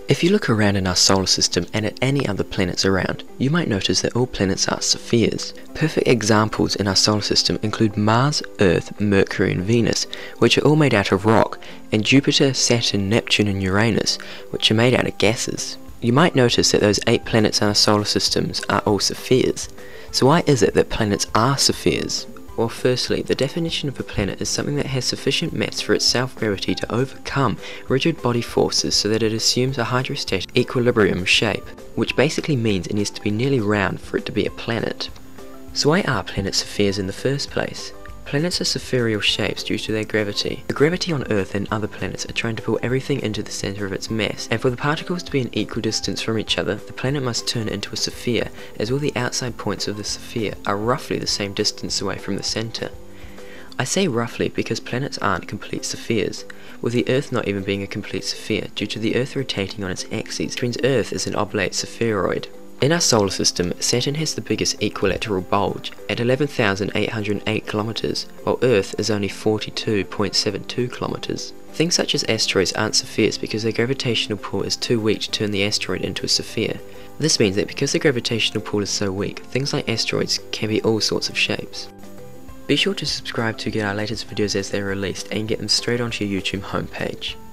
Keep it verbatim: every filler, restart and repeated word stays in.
If you look around in our solar system and at any other planets around, you might notice that all planets are spheres. Perfect examples in our solar system include Mars, Earth, Mercury and Venus, which are all made out of rock, and Jupiter, Saturn, Neptune and Uranus, which are made out of gases. You might notice that those eight planets in our solar systems are all spheres. So why is it that planets are spheres? Well, firstly, the definition of a planet is something that has sufficient mass for its self-gravity to overcome rigid body forces so that it assumes a hydrostatic equilibrium shape, which basically means it needs to be nearly round for it to be a planet. So why are planets spheres in the first place? Planets are spheroidal shapes due to their gravity. The gravity on Earth and other planets are trying to pull everything into the centre of its mass, and for the particles to be an equal distance from each other, the planet must turn into a sphere, as all the outside points of the sphere are roughly the same distance away from the centre. I say roughly because planets aren't complete spheres, with the Earth not even being a complete sphere due to the Earth rotating on its axis, which means Earth is an oblate spheroid. In our solar system, Saturn has the biggest equilateral bulge at eleven thousand eight hundred eight kilometers, while Earth is only forty-two point seven two kilometers. Things such as asteroids aren't spheres because their gravitational pull is too weak to turn the asteroid into a sphere. This means that because the gravitational pull is so weak, things like asteroids can be all sorts of shapes. Be sure to subscribe to get our latest videos as they're released and get them straight onto your YouTube homepage.